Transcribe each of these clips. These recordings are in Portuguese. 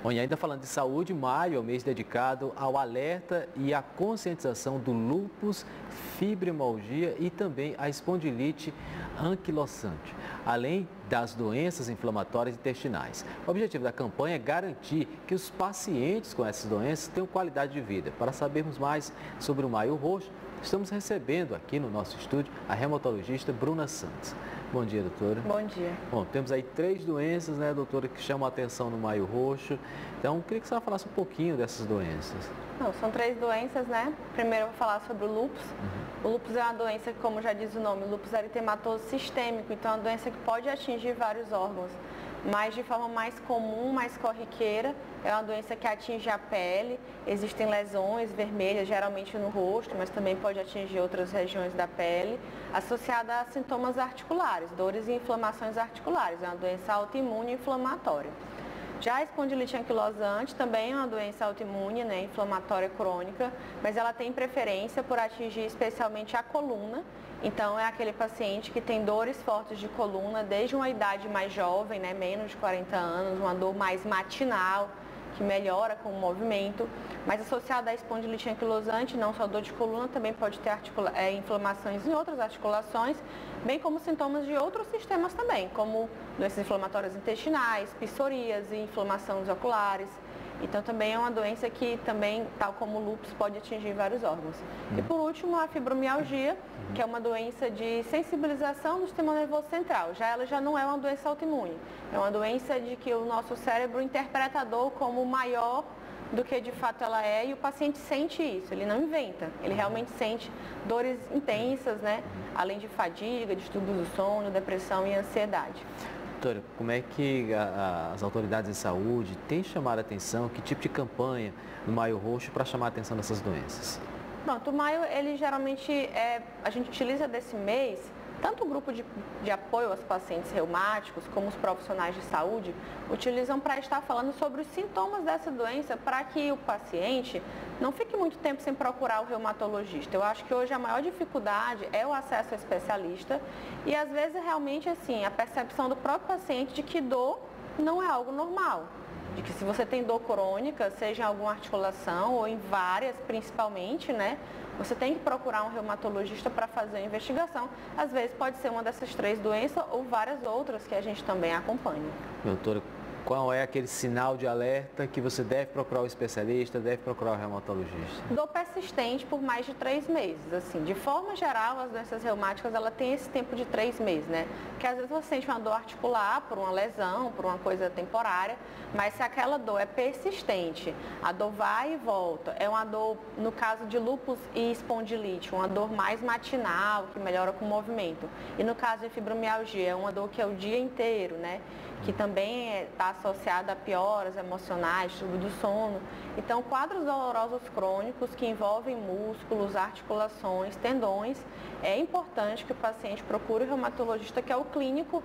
Bom, e ainda falando de saúde, maio é o mês dedicado ao alerta e à conscientização do lúpus, fibromialgia e também a espondilite anquilosante, além das doenças inflamatórias intestinais. O objetivo da campanha é garantir que os pacientes com essas doenças tenham qualidade de vida. Para sabermos mais sobre o Maio Roxo, estamos recebendo aqui no nosso estúdio a reumatologista Bruna Santos. Bom dia, doutora. Bom dia. Bom, temos aí 3 doenças, né, doutora, que chamam a atenção no Maio Roxo. Então, queria que você falasse um pouquinho dessas doenças. Não, são 3 doenças, né? Primeiro eu vou falar sobre o lúpus. O lúpus é uma doença que, como já diz o nome, o lúpus eritematoso sistêmico, então é uma doença que pode atingir vários órgãos. Mas de forma mais comum, mais corriqueira, é uma doença que atinge a pele, existem lesões vermelhas, geralmente no rosto, mas também pode atingir outras regiões da pele, associada a sintomas articulares, dores e inflamações articulares, é uma doença autoimune inflamatória. Já a espondilite anquilosante também é uma doença autoimune, né, inflamatória crônica, mas ela tem preferência por atingir especialmente a coluna. Então é aquele paciente que tem dores fortes de coluna desde uma idade mais jovem, né, menos de 40 anos, uma dor mais matinal, que melhora com o movimento, mas associada à espondilite anquilosante, não só dor de coluna, também pode ter inflamações em outras articulações, bem como sintomas de outros sistemas também, como doenças inflamatórias intestinais, psoríase, inflamação dos oculares. Então também é uma doença que também, tal como o lúpus, pode atingir vários órgãos. E por último, a fibromialgia, que é uma doença de sensibilização do sistema nervoso central. Ela já não é uma doença autoimune, é uma doença de que o nosso cérebro interpreta a dor como maior do que de fato ela é, e o paciente sente isso, ele não inventa, ele realmente sente dores intensas, né? Além de fadiga, distúrbios do sono, depressão e ansiedade. Doutora, como é que as autoridades de saúde têm chamado a atenção, que tipo de campanha no Maio Roxo para chamar a atenção dessas doenças? Pronto, o maio, ele geralmente, a gente utiliza desse mês, tanto o grupo de apoio aos pacientes reumáticos, como os profissionais de saúde, utilizam para estar falando sobre os sintomas dessa doença, para que o paciente não fique muito tempo sem procurar o reumatologista. Eu acho que hoje a maior dificuldade é o acesso ao especialista e às vezes realmente assim, a percepção do próprio paciente de que dor não é algo normal. De que se você tem dor crônica, seja em alguma articulação ou em várias principalmente, né? Você tem que procurar um reumatologista para fazer a investigação. Às vezes pode ser uma dessas 3 doenças ou várias outras que a gente também acompanha. Doutora, qual é aquele sinal de alerta que você deve procurar o especialista, deve procurar o reumatologista? Dor persistente por mais de 3 meses, assim, de forma geral, as doenças reumáticas, ela tem esse tempo de 3 meses, né? Porque às vezes você sente uma dor articular por uma lesão, por uma coisa temporária, mas se aquela dor é persistente, a dor vai e volta, é uma dor, no caso de lúpus e espondilite, uma dor mais matinal, que melhora com o movimento. E no caso de fibromialgia, é uma dor que é o dia inteiro, né? Que também está associada a pioras emocionais, distúrbio do sono. Então, quadros dolorosos crônicos que envolvem músculos, articulações, tendões, é importante que o paciente procure o reumatologista, que é o clínico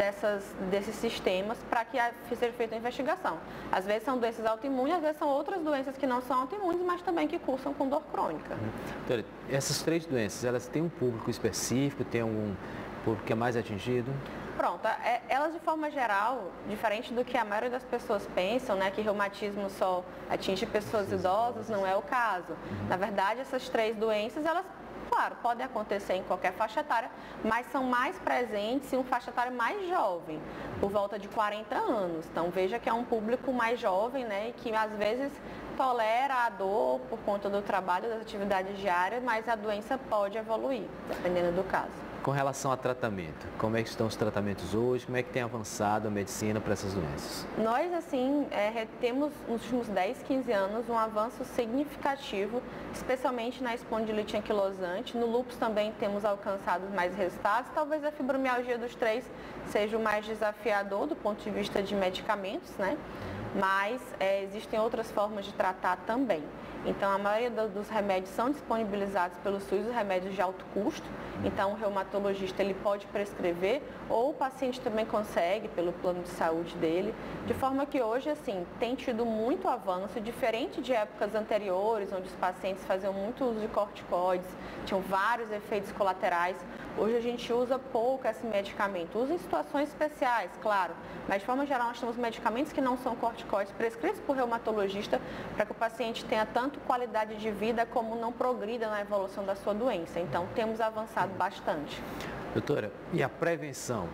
desses sistemas, para que seja feita a investigação. Às vezes são doenças autoimunes, às vezes são outras doenças que não são autoimunes, mas também que cursam com dor crônica. Doutora, essas 3 doenças, elas têm um público específico, tem algum público que é mais atingido? Pronto, elas de forma geral, diferente do que a maioria das pessoas pensam, né, que reumatismo só atinge pessoas idosas, não é o caso. Na verdade, essas 3 doenças, elas, claro, podem acontecer em qualquer faixa etária, mas são mais presentes em uma faixa etária mais jovem, por volta de 40 anos. Então, veja que é um público mais jovem, né, e que às vezes tolera a dor por conta do trabalho, das atividades diárias, mas a doença pode evoluir, dependendo do caso. Com relação a tratamento, como é que estão os tratamentos hoje? Como é que tem avançado a medicina para essas doenças? Nós, assim, temos nos últimos 10, 15 anos um avanço significativo, especialmente na espondilite anquilosante. No lúpus também temos alcançado mais resultados. Talvez a fibromialgia dos 3 seja o mais desafiador do ponto de vista de medicamentos, né? Mas existem outras formas de tratar também. Então, a maioria dos remédios são disponibilizados pelo SUS, os remédios de alto custo. Então, o reumatologista ele pode prescrever, ou o paciente também consegue pelo plano de saúde dele. De forma que hoje, assim, tem tido muito avanço, diferente de épocas anteriores, onde os pacientes faziam muito uso de corticoides, tinham vários efeitos colaterais. Hoje a gente usa pouco esse medicamento, usa em situações especiais, claro, mas de forma geral nós temos medicamentos que não são corticoides prescritos por reumatologista para que o paciente tenha tanto qualidade de vida como não progrida na evolução da sua doença. Então temos avançado bastante. Doutora, e a prevenção?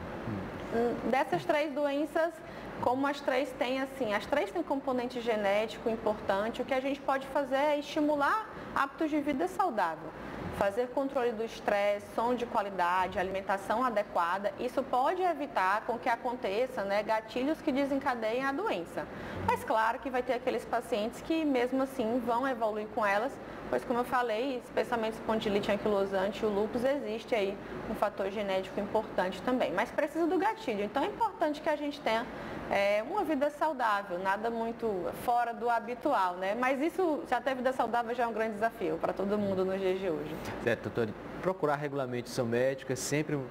Dessas 3 doenças, como as 3 têm componente genético importante, o que a gente pode fazer é estimular hábitos de vida saudável. Fazer controle do estresse, sono de qualidade, alimentação adequada, isso pode evitar com que aconteça, gatilhos que desencadeiem a doença. Mas claro que vai ter aqueles pacientes que mesmo assim vão evoluir com elas, pois como eu falei, especialmente espondilite anquilosante e o lúpus, existe aí um fator genético importante também, mas precisa do gatilho. Então é importante que a gente tenha uma vida saudável, nada muito fora do habitual, Mas isso, já ter vida saudável já é um grande desafio para todo mundo nos dias de hoje. Certo, doutor. Procurar regularmente o seu médico sempre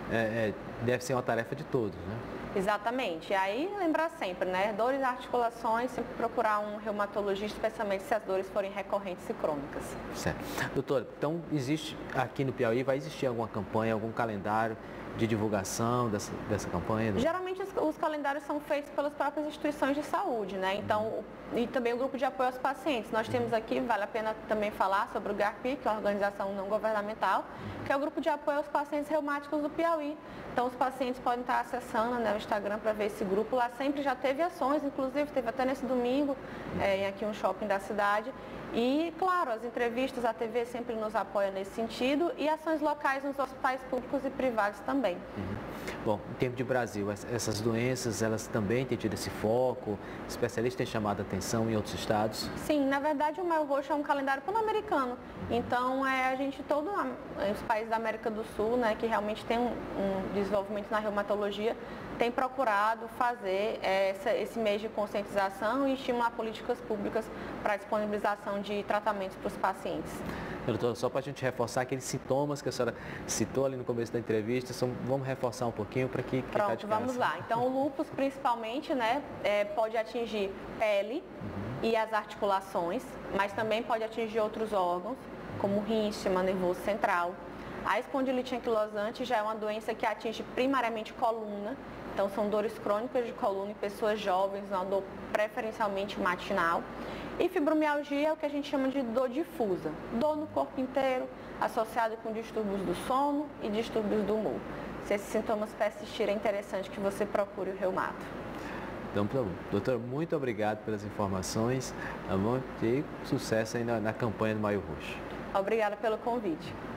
deve ser uma tarefa de todos, Exatamente. E aí lembrar sempre, dores e articulações, sempre procurar um reumatologista, especialmente se as dores forem recorrentes e crônicas. Certo. Doutor, então existe aqui no Piauí, vai existir alguma campanha, algum calendário de divulgação dessa campanha? Geralmente os calendários são feitos pelas próprias instituições de saúde, Então, e também o grupo de apoio aos pacientes. Nós temos aqui, vale a pena também falar sobre o GARPI, que é uma organização não governamental, que é o grupo de apoio aos pacientes reumáticos do Piauí. Então, os pacientes podem estar acessando o Instagram para ver esse grupo. Lá sempre já teve ações, inclusive teve até nesse domingo, aqui um shopping da cidade. E, claro, as entrevistas, a TV sempre nos apoia nesse sentido e ações locais nos hospitais públicos e privados também. Bom, em termos de Brasil, essas doenças, elas também têm tido esse foco? Especialistas têm chamado a atenção em outros estados? Sim, na verdade o Maio Roxo é um calendário pan-americano. Então, a gente, os países da América do Sul, que realmente tem um desenvolvimento na reumatologia, tem procurado fazer esse mês de conscientização e estimular políticas públicas para a disponibilização de tratamentos para os pacientes. Doutor, só para a gente reforçar aqueles sintomas que a senhora citou ali no começo da entrevista, vamos reforçar um pouquinho para que Pronto, vamos lá. Então, o lúpus principalmente, pode atingir pele e as articulações, mas também pode atingir outros órgãos, como o rim, sistema nervoso central. A espondilite anquilosante já é uma doença que atinge primariamente coluna, então são dores crônicas de coluna em pessoas jovens, uma dor preferencialmente matinal. E fibromialgia é o que a gente chama de dor difusa, dor no corpo inteiro, associada com distúrbios do sono e distúrbios do humor. Se esses sintomas persistirem, é interessante que você procure o reumato. Então, doutor, muito obrigado pelas informações, tá bom? E sucesso aí na campanha do Maio Roxo. Obrigada pelo convite.